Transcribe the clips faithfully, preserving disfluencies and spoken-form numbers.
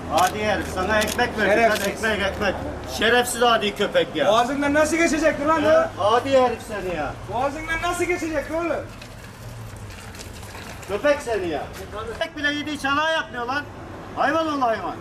Adi herif, sana ekmek verdik. Şerefsiz. Hadi ekmek ekmek. Şerefsiz adi köpek ya. Boğazından nasıl geçecek lan Ha, o? adi herif seni ya. Boğazından nasıl geçecek oğlum? Köpek seni ya. Köpek bile yediği çanağı yapmıyor lan. Hayvan ol hayvan.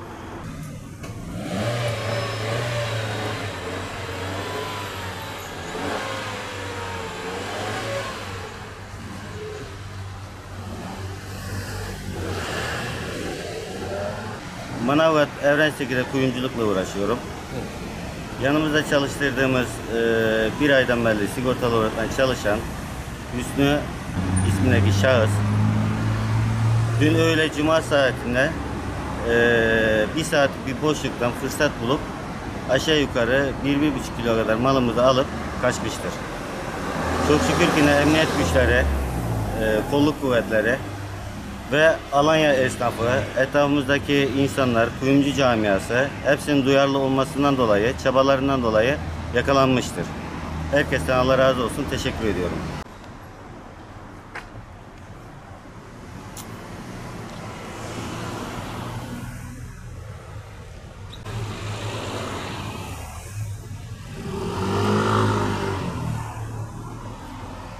Manavgat Evrensekir'de kuyumculukla uğraşıyorum. Yanımızda çalıştırdığımız e, bir aydan beri sigortalı olarak çalışan Hüsnü ismindeki şahıs dün öğle cuma saatinde e, bir saatlik bir boşluktan fırsat bulup aşağı yukarı bir bir buçuk kilo kadar malımızı alıp kaçmıştır. Çok şükür ki ne emniyet güçleri, e, kolluk kuvvetleri ve Alanya esnafı, etrafımızdaki insanlar, kuyumcu camiası hepsinin duyarlı olmasından dolayı, çabalarından dolayı yakalanmıştır. Herkesten Allah razı olsun, teşekkür ediyorum.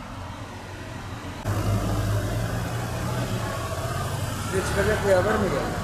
Size çıkacak bir haber mi geldi?